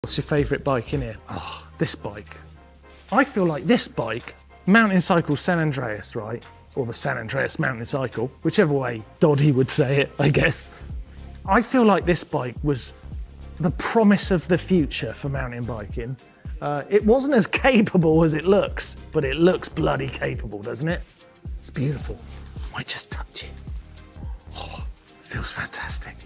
What's your favourite bike in here? Oh, this bike. I feel like this bike, Mountain Cycle San Andreas, right? Or the San Andreas Mountain Cycle, whichever way Doddy would say it, I guess. I feel like this bike was the promise of the future for mountain biking. It wasn't as capable as it looks, but it looks bloody capable, doesn't it? It's beautiful. Might just touch it. Oh, feels fantastic.